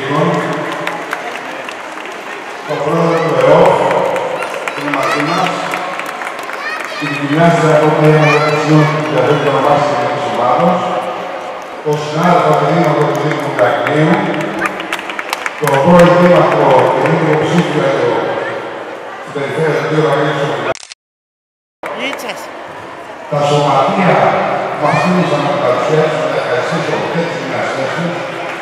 Υπουργικών, τον πρόεδρο του ΕΟΦ, που είναι μαζί μας, την γυμνάσια από την Εργασιών του Διαδέλφου των Βάσης και της Ομάδος, τον συνάδελφο Δήμαρχο του Δήμου Κακνίου, τον πρώην Δήμαρχο και Δήμαρχο υποψήφιο στην περιφέρεια του κ. Βαγγέλη Σοφιλάκη. Τα σωματεία που μας θύμισαν να παρουσιάσουν να ευχαριστήσω και τις γυμναστές τους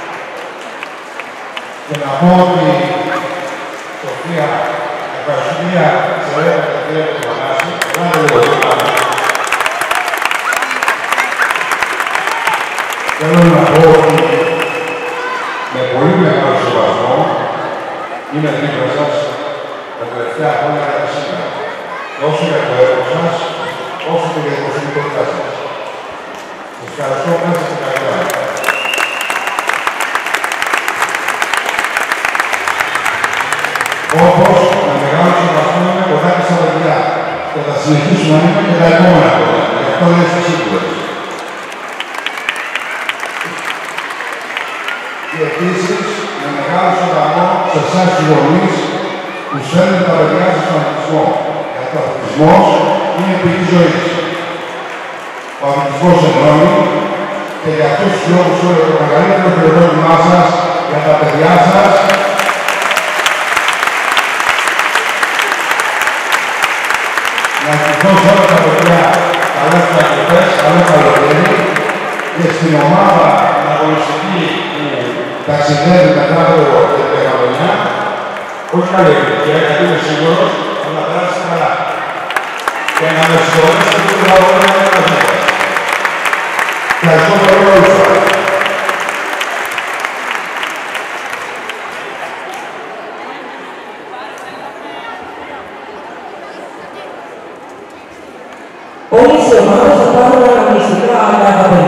και να πω ότι Σοφία, ευχαριστούμε σε ωραία τα κυρία του Πανάση, θέλω να πω ότι με πολύ μεγάλο σεβασμό είμαι δίπλα σας τα τελευταία χρόνια και σήμερα. Όσο για το έργο σας, όσο και για την προσωπικότητά σας. Σας ευχαριστώ μέσα στην καρδιά. Όπως με μεγάλο σεβασμό είμαι κοντά και στα παιδιά και θα συνεχίσουμε να είμαι και τα επόμενα χρόνια. Γι' αυτό δεν είστε σίγουρες. Και επίσης, με μεγάλο σεβασμό σε εσάς τους γονείς που στέλνουν τα παιδιά σας στον αθλητισμό. Γιατί ο αθλητισμός είναι πηγή ζωής. Ο αθλητισμός ενώνει και για αυτούς τους λόγους όλο το μεγαλύτερο χειροκρότημά σας για τα παιδιά σας. Να ευχηθώ σε όλα τα παιδιά καλές διακοπές, καλό καλοκαίρι και στην ομάδα αγωνιστική που ταξιδεύει μετά το Χριστούγεννα. Όχι καλή επιτυχία, γιατί είμαι σίγουρος, θα να περάσει καλά. Και να με συγχωρέσετε που θα μπορώ να είναι μαζί σας. Ευχαριστώ πολύ όλους σας. Όλες οι ομάδες θα πάρουν αναμνηστικά αγάπη.